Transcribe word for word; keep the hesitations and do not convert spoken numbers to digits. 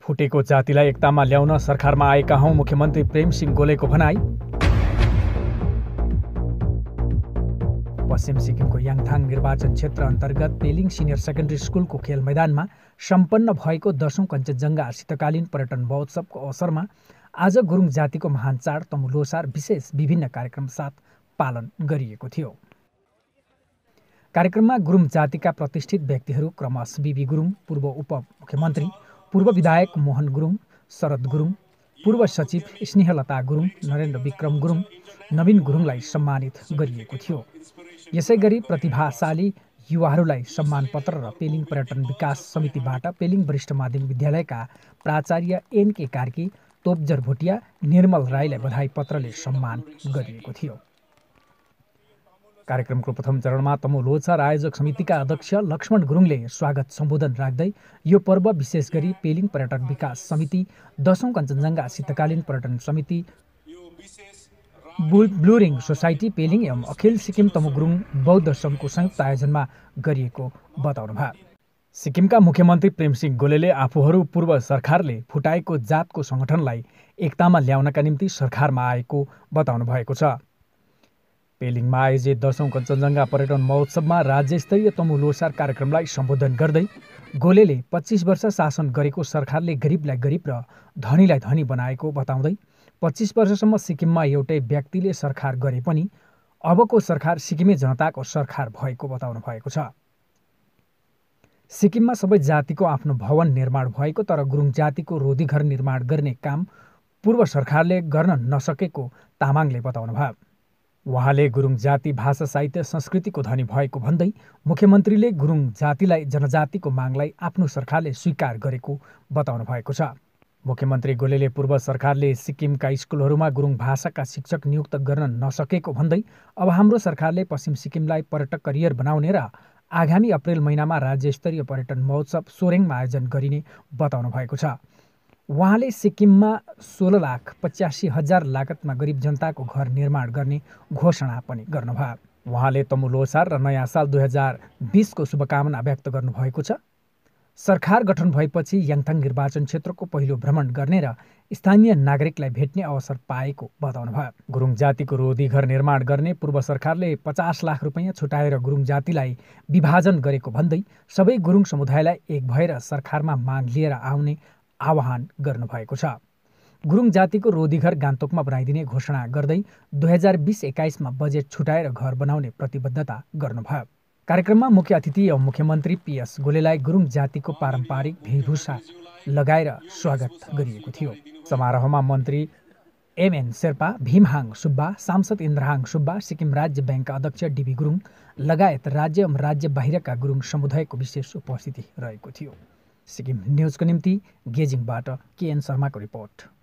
फुटेको जातिलाई एकतामा ल्याउन सरकारमा आएका हौं, मुख्यमन्त्री प्रेम सिंह गोलेको भनाई। पश्चिम सिक्किमको याङथाङ निर्वाचन क्षेत्र अन्तर्गत पेलिङ सिनियर सेकेन्ड्री स्कुलको खेल मैदानमा सम्पन्न भएको दशौं कञ्चनजङ्घा शीतकालीन पर्यटन महोत्सवको अवसरमा आज गुरुङ जातिको महान चाड तमु लोसार विशेष विभिन्न कार्यक्रम साथ पालन गरिएको थियो। कार्यक्रममा गुरुङ जातिका प्रतिष्ठित व्यक्तिहरू क्रमशः बिबी गुरुङ, पूर्व उपमुख्यमन्त्री, पूर्व विधायक मोहन गुरुङ, शरद गुरुङ, पूर्व सचिव स्नेहलता गुरुङ, नरेन्द्र विक्रम गुरुङ, नवीन गुरुङलाई सम्मानित गरिएको थियो। यसैगरी प्रतिभाशाली युवाहरूलाई सम्मान पत्र र पेलिङ पर्यटन विकास समितिबाट पेलिङ वरिष्ठ माध्यमिक विद्यालयका प्राचार्य एन के कार्की, तोपजर भोटिया, निर्मल राईलाई बधाई पत्रले सम्मान गरिएको थियो। कार्यक्रमको प्रथम चरणमा तमु लोचर आयोजक समितिका अध्यक्ष लक्ष्मण गुरुङले स्वागत सम्बोधन राख्दै यो पर्व विशेष गरी पेलिङ पर्यटन विकास समिति, दशौं कञ्चनजङ्घा शीतकालीन पर्यटन समिति, ब्लुरिङ सोसाइटी पेलिङ एवं अखिल सिक्किम तमु गुरुङ बौद्ध सङ्घको संयुक्त आयोजनमा गरिएको बताउनुभयो। सिक्किमका मुख्यमन्त्री प्रेम सिंह गोलेले आफूहरू पूर्व सरकारले फुटाएको जातको सङ्गठनलाई एकतामा ल्याउनका निम्ति सरकारमा आएको बताउनु भएको छ। पेलिङमा आयोजित दशौं कञ्चनजङ्घा पर्यटन महोत्सवमा राज्यस्तरीय तमु लोसार कार्यक्रमलाई सम्बोधन गर्दै गोलेले पच्चिस वर्ष शासन गरेको सरकारले गरिबलाई गरिब र धनीलाई धनी बनाएको बताउँदै पच्चिस वर्षसम्म सिक्किममा एउटै व्यक्तिले सरकार गरे पनि अबको सरकार सिक्किमे जनताको सरकार भएको बताउनु भएको छ। सिक्किममा सबै जातिको आफ्नो भवन निर्माण भएको तर गुरुङ जातिको रोधीघर निर्माण गर्ने काम पूर्व सरकारले गर्न नसकेको तामाङले बताउनुभयो। उहाँले गुरुङ जाति भाषा साहित्य संस्कृतिको धनी भएको भन्दै मुख्यमन्त्रीले गुरुङ जातिलाई जनजातिको मागलाई आफ्नो सरकारले स्वीकार गरेको बताउनु भएको छ। मुख्यमन्त्री गोलेले पूर्व सरकारले सिक्किमका स्कुलहरूमा गुरुङ भाषाका शिक्षक नियुक्त गर्न नसकेको भन्दै अब हाम्रो सरकारले पश्चिम सिक्किमलाई पर्यटक करियर बनाउने र आगामी अप्रेल महिनामा राज्यस्तरीय पर्यटन महोत्सव सोरेङमा आयोजन गरिने बताउनु भएको छ। उहाँले सिक्किममा सोह्र लाख पचासी हजार लागतमा गरिब जनताको घर निर्माण गर्ने घोषणा पनि गर्नुभयो। उहाँले तमु लोसार र नयाँ साल दुई हजार बिसको शुभकामना व्यक्त गर्नुभएको छ। सरकार गठन भएपछि याङथाङ निर्वाचन क्षेत्रको पहिलो भ्रमण गर्ने र स्थानीय नागरिकलाई भेट्ने अवसर पाएको बताउनुभयो। गुरुङ जातिको रोधीघर निर्माण गर्ने पूर्व सरकारले पचास लाख रुपियाँ छुटाएर गुरुङ जातिलाई विभाजन गरेको भन्दै सबै गुरुङ समुदायलाई एक भएर सरकारमा माग लिएर आउने आह्वान गर्नुभएको छ। गुरुङ जातिको रोधीघर गान्तोकमा बनाइदिने घोषणा गर्दै दुई हजार बिस एक्काइसमा बजेट छुटाएर घर बनाउने प्रतिबद्धता गर्नुभयो। कार्यक्रममा मुख्य अतिथि एवं मुख्यमन्त्री पीएस गोलेलाई गुरुङ जातिको पारम्परिक वेशभूषा लगाएर स्वागत गरिएको थियो। समारोहमा मन्त्री एमएन शेर्पा, भीम सुब्बा, सांसद इन्द्रा सुब्बा, सिक्किम राज्य ब्याङ्कका अध्यक्ष डीबी गुरुङ लगायत राज्य एवं राज्य बाहिरका गुरुङ समुदायको विशेष उपस्थिति रहेको थियो। सिक्किम न्युजको निम्ति गेजिङबाट केएन शर्माको रिपोर्ट।